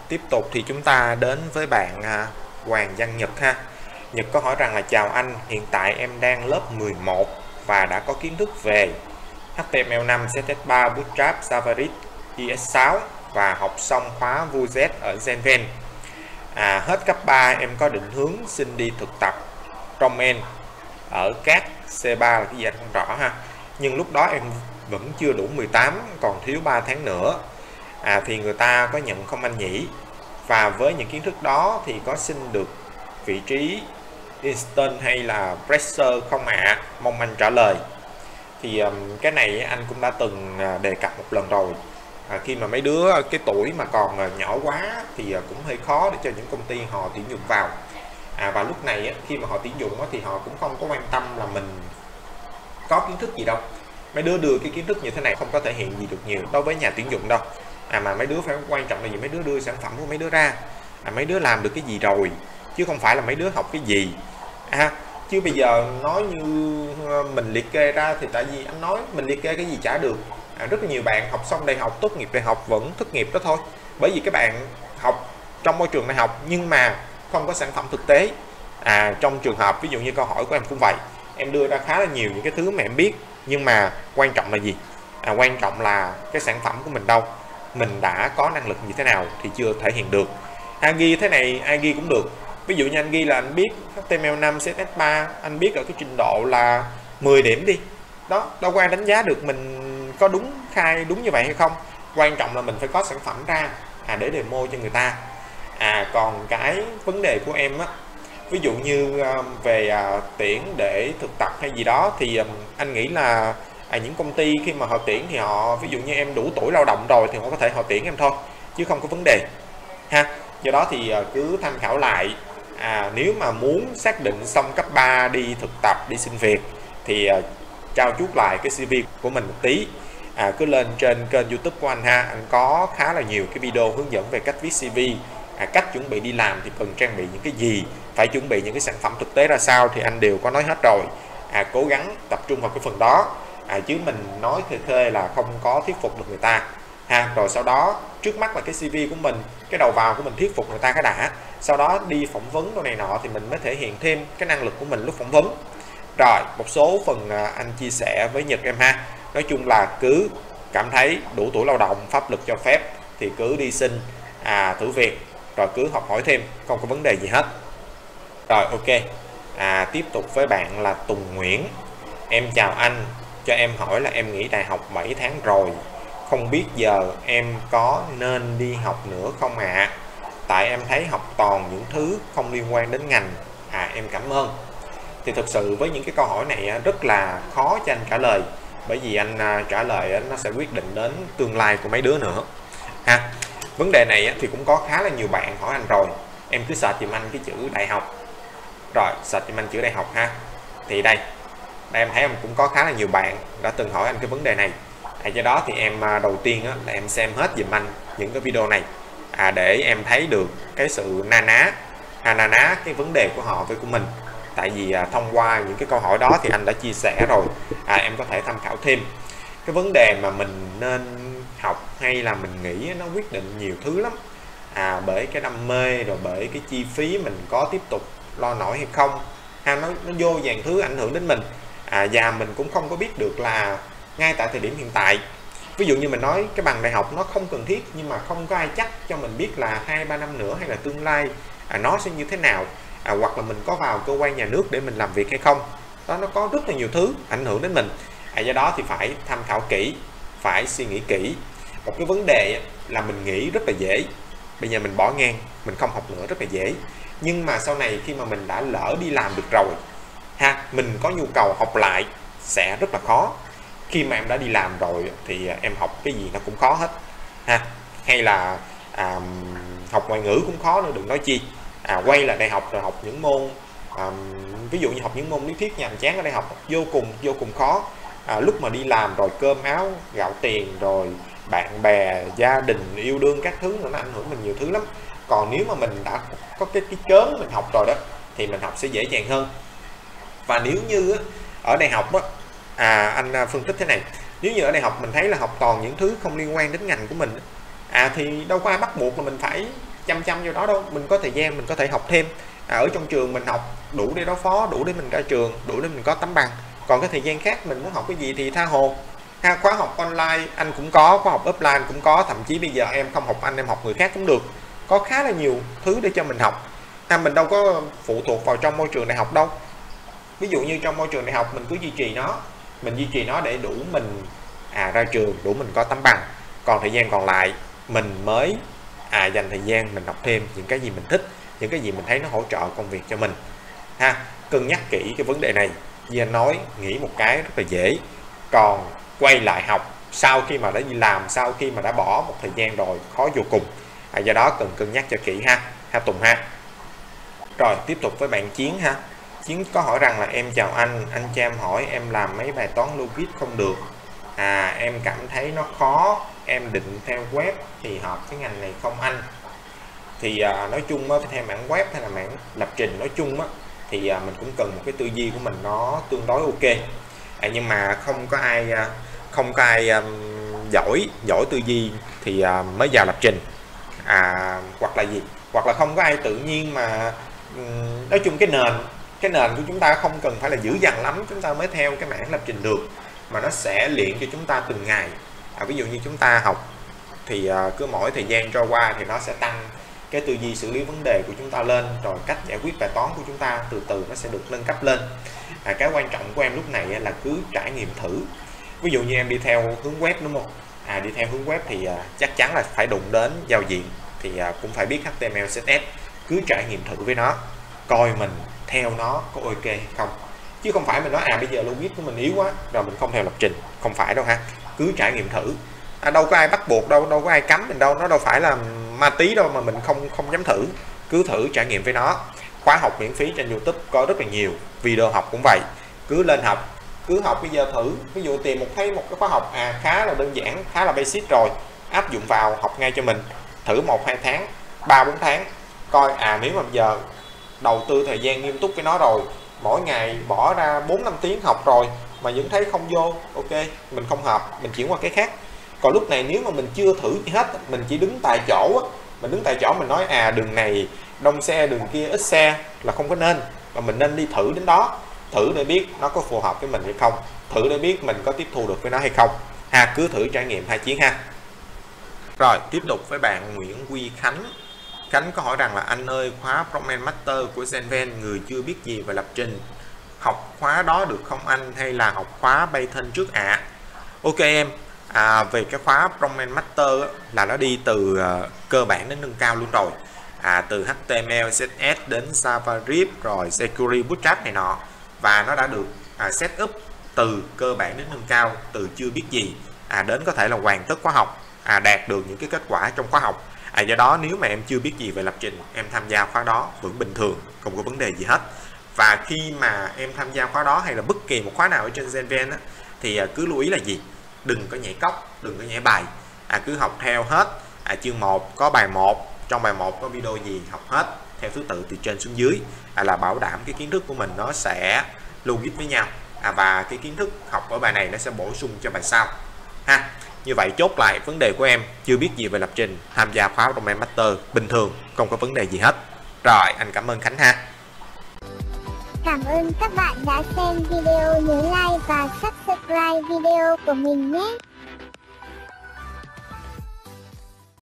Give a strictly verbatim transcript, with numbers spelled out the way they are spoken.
tiếp tục thì chúng ta đến với bạn à, Hoàng Văn Nhật ha. Nhật có hỏi rằng là chào anh, hiện tại em đang lớp mười một và đã có kiến thức về hát tê em lờ năm, xê ét ét ba, Bootstrap, JavaScript, i ét sáu và học xong khóa Vue.js ở Zenven. À, hết cấp ba em có định hướng xin đi thực tập frontend ở các xê ba là cái gì anh không rõ ha. Nhưng lúc đó em vẫn chưa đủ mười tám, còn thiếu ba tháng nữa. À, thì người ta có nhận không anh nhỉ? Và với những kiến thức đó thì có xin được vị trí instant hay là fresher không ạ? À? Mong anh trả lời. Thì um, cái này anh cũng đã từng đề cập một lần rồi. À, khi mà mấy đứa cái tuổi mà còn nhỏ quá thì cũng hơi khó để cho những công ty họ tuyển dụng vào. À, và lúc này khi mà họ tuyển dụng thì họ cũng không có quan tâm là mình có kiến thức gì đâu. Mấy đứa đưa cái kiến thức như thế này không có thể hiện gì được nhiều đối với nhà tuyển dụng đâu. À, mà mấy đứa phải quan trọng là gì? Mấy đứa đưa sản phẩm của mấy đứa ra, à, mấy đứa làm được cái gì rồi, chứ không phải là mấy đứa học cái gì. À, chứ bây giờ nói như mình liệt kê ra thì tại vì anh nói mình liệt kê cái gì chả được. À, rất là nhiều bạn học xong đại học, tốt nghiệp đại học vẫn thất nghiệp đó thôi, bởi vì các bạn học trong môi trường đại học nhưng mà không có sản phẩm thực tế. À, trong trường hợp ví dụ như câu hỏi của em cũng vậy, em đưa ra khá là nhiều những cái thứ mà em biết, nhưng mà quan trọng là gì? À, quan trọng là cái sản phẩm của mình đâu, mình đã có năng lực như thế nào thì chưa thể hiện được. Anh ghi thế này ai ghi cũng được, ví dụ như anh ghi là anh biết hát tê em lờ năm, xê ét ét ba, anh biết ở cái trình độ là mười điểm đi, đó đâu có ai đánh giá được mình có đúng khai đúng như vậy hay không. Quan trọng là mình phải có sản phẩm ra à, để demo cho người ta. À, còn cái vấn đề của em á, ví dụ như uh, về uh, tuyển để thực tập hay gì đó thì um, anh nghĩ là à, những công ty khi mà họ tuyển thì họ, ví dụ như em đủ tuổi lao động rồi thì họ có thể họ tuyển em thôi, chứ không có vấn đề ha. Do đó thì uh, cứ tham khảo lại. À, nếu mà muốn xác định xong cấp ba đi thực tập, đi xin việc thì uh, trao chuốt lại cái xê vê của mình một tí. À, cứ lên trên kênh YouTube của anh ha, anh có khá là nhiều cái video hướng dẫn về cách viết xê vê, à, cách chuẩn bị đi làm thì cần trang bị những cái gì, phải chuẩn bị những cái sản phẩm thực tế ra sao thì anh đều có nói hết rồi. À, cố gắng tập trung vào cái phần đó, à, chứ mình nói khê khê là không có thuyết phục được người ta ha. Rồi sau đó trước mắt là cái xê vê của mình, cái đầu vào của mình thuyết phục người ta cái đã, sau đó đi phỏng vấn đồ này nọ thì mình mới thể hiện thêm cái năng lực của mình lúc phỏng vấn. Rồi một số phần anh chia sẻ với Nhật em ha. Nói chung là cứ cảm thấy đủ tuổi lao động, pháp luật cho phép thì cứ đi xin à, thử việc, rồi cứ học hỏi thêm, không có vấn đề gì hết. Rồi ok. À, tiếp tục với bạn là Tùng Nguyễn. Em chào anh, cho em hỏi là em nghỉ đại học bảy tháng rồi, không biết giờ em có nên đi học nữa không ạ? À? Tại em thấy học toàn những thứ không liên quan đến ngành. À, em cảm ơn. Thì thực sự với những cái câu hỏi này rất là khó cho anh trả lời, bởi vì anh trả lời nó sẽ quyết định đến tương lai của mấy đứa nữa ha. Vấn đề này thì cũng có khá là nhiều bạn hỏi anh rồi, em cứ search giùm anh cái chữ đại học, rồi search giùm anh chữ đại học ha. Thì đây, đây em thấy em cũng có khá là nhiều bạn đã từng hỏi anh cái vấn đề này. À, do đó thì em đầu tiên á, là em xem hết giùm anh những cái video này, à, để em thấy được cái sự na ná à, na ná cái vấn đề của họ với của mình. Tại vì à, thông qua những cái câu hỏi đó thì anh đã chia sẻ rồi, à, em có thể tham khảo thêm. Cái vấn đề mà mình nên học hay là mình nghĩ nó quyết định nhiều thứ lắm, à, bởi cái đam mê, rồi bởi cái chi phí mình có tiếp tục lo nổi hay không ha. Nó, nó vô vàng thứ ảnh hưởng đến mình, à, và mình cũng không có biết được là ngay tại thời điểm hiện tại, ví dụ như mình nói cái bằng đại học nó không cần thiết, nhưng mà không có ai chắc cho mình biết là hai ba năm nữa hay là tương lai à, nó sẽ như thế nào. À, hoặc là mình có vào cơ quan nhà nước để mình làm việc hay không, đó, nó có rất là nhiều thứ ảnh hưởng đến mình. À, do đó thì phải tham khảo kỹ, phải suy nghĩ kỹ. Một cái vấn đề là mình nghĩ rất là dễ, bây giờ mình bỏ ngang, mình không học nữa rất là dễ, nhưng mà sau này khi mà mình đã lỡ đi làm được rồi ha, mình có nhu cầu học lại sẽ rất là khó. Khi mà em đã đi làm rồi thì em học cái gì nó cũng khó hết ha. Hay là à, học ngoại ngữ cũng khó nữa, đừng nói chi à, quay lại đại học rồi học những môn à, ví dụ như học những môn lý thuyết nhàm chán ở đại học vô cùng vô cùng khó. À, lúc mà đi làm rồi cơm áo gạo tiền, rồi bạn bè, gia đình, yêu đương các thứ nữa, nó ảnh hưởng mình nhiều thứ lắm. Còn nếu mà mình đã có cái cái cớ mình học rồi đó thì mình học sẽ dễ dàng hơn. Và nếu như ở đại học á, à, anh phân tích thế này, nếu như ở đại học mình thấy là học toàn những thứ không liên quan đến ngành của mình, à, thì đâu có ai bắt buộc là mình phải chăm chăm vô đó đâu, mình có thời gian mình có thể học thêm. À, ở trong trường mình học đủ để đối phó, đủ để mình ra trường, đủ để mình có tấm bằng. Còn cái thời gian khác mình muốn học cái gì thì tha hồ. Ha, khóa học online anh cũng có, khóa học offline cũng có, thậm chí bây giờ em không học anh, em học người khác cũng được. Có khá là nhiều thứ để cho mình học. Ha, mình đâu có phụ thuộc vào trong môi trường đại học đâu. Ví dụ như trong môi trường đại học mình cứ duy trì nó, mình duy trì nó để đủ mình à ra trường, đủ mình có tấm bằng. Còn thời gian còn lại mình mới à dành thời gian mình học thêm những cái gì mình thích, những cái gì mình thấy nó hỗ trợ công việc cho mình. Ha, cân nhắc kỹ cái vấn đề này. Như anh nói, nghĩ một cái rất là dễ, còn quay lại học sau khi mà đã đi làm, sau khi mà đã bỏ một thời gian rồi khó vô cùng. À, do đó cần cân nhắc cho kỹ ha, ha Tùng ha. Rồi tiếp tục với bạn Chiến ha. Chiến có hỏi rằng là em chào anh, anh cho em hỏi em làm mấy bài toán logic không được. À, em cảm thấy nó khó, em định theo web thì hợp cái ngành này không anh? Thì à, nói chung á, theo mảng web hay là mảng lập trình nói chung á, thì à, mình cũng cần một cái tư duy của mình nó tương đối ok. À, nhưng mà không có ai không có ai um, giỏi giỏi tư duy thì uh, mới vào lập trình. À, hoặc là gì? Hoặc là không có ai tự nhiên mà um, nói chung cái nền cái nền của chúng ta không cần phải là dữ dằn lắm chúng ta mới theo cái mảng lập trình được, mà nó sẽ luyện cho chúng ta từng ngày. À, ví dụ như chúng ta học thì uh, cứ mỗi thời gian trôi qua thì nó sẽ tăng cái tư duy xử lý vấn đề của chúng ta lên, rồi cách giải quyết bài toán của chúng ta từ từ nó sẽ được nâng cấp lên. À, cái quan trọng của em lúc này là cứ trải nghiệm thử. Ví dụ như em đi theo hướng web đúng không? À, đi theo hướng web thì à, chắc chắn là phải đụng đến giao diện, thì à, cũng phải biết hát tê em lờ, xê ét ес. Cứ trải nghiệm thử với nó, coi mình theo nó có ok hay không, chứ không phải mình nói à bây giờ logic của mình yếu quá rồi mình không theo lập trình. Không phải đâu ha, cứ trải nghiệm thử. À, đâu có ai bắt buộc đâu, đâu có ai cấm mình đâu, nó đâu phải là ma tí đâu mà mình không không dám thử. Cứ thử trải nghiệm với nó. Khóa học miễn phí trên YouTube có rất là nhiều, video học cũng vậy, cứ lên học, cứ học bây giờ thử. Ví dụ tìm một thấy một cái khóa học à khá là đơn giản, khá là basic rồi, áp dụng vào học ngay cho mình, thử một hai tháng, ba bốn tháng, coi à nếu mà giờ đầu tư thời gian nghiêm túc với nó rồi, mỗi ngày bỏ ra bốn năm tiếng học rồi mà vẫn thấy không vô, ok, mình không hợp, mình chuyển qua cái khác. Còn lúc này nếu mà mình chưa thử gì hết, mình chỉ đứng tại chỗ á, mình đứng tại chỗ mình nói à đường này đông xe, đường kia ít xe là không có nên, mà mình nên đi thử đến đó, thử để biết nó có phù hợp với mình hay không, thử để biết mình có tiếp thu được với nó hay không. Ha, cứ thử trải nghiệm hai Chiến ha. Rồi tiếp tục với bạn Nguyễn Quy Khánh. Khánh có hỏi rằng là anh ơi, khóa Frontend Master của Zenven người chưa biết gì về lập trình, học khóa đó được không anh, hay là học khóa Python trước ạ? À? Ok em. À, về cái khóa Frontend Master á, là nó đi từ uh, cơ bản đến nâng cao luôn rồi. À, từ hát tê em lờ, xê ét ес đến JavaScript rồi Security Bootstrap này nọ, và nó đã được à, set up từ cơ bản đến nâng cao, từ chưa biết gì à, đến có thể là hoàn tất khóa học, à, đạt được những cái kết quả trong khóa học. À, do đó nếu mà em chưa biết gì về lập trình, em tham gia khóa đó vẫn bình thường, không có vấn đề gì hết. Và khi mà em tham gia khóa đó hay là bất kỳ một khóa nào ở trên Zenven á, thì à, cứ lưu ý là gì? Đừng có nhảy cóc, đừng có nhảy bài. À, cứ học theo hết. À, chương một có bài một, trong bài một có video gì học hết theo thứ tự từ trên xuống dưới, à, là bảo đảm cái kiến thức của mình nó sẽ logic với nhau, à, và cái kiến thức học ở bài này nó sẽ bổ sung cho bài sau ha. Như vậy chốt lại vấn đề của em chưa biết gì về lập trình, tham gia khóa Frontend Master bình thường, không có vấn đề gì hết. Rồi, anh cảm ơn Khánh ha. Cảm ơn các bạn đã xem video, nhớ like và subscribe video của mình nhé.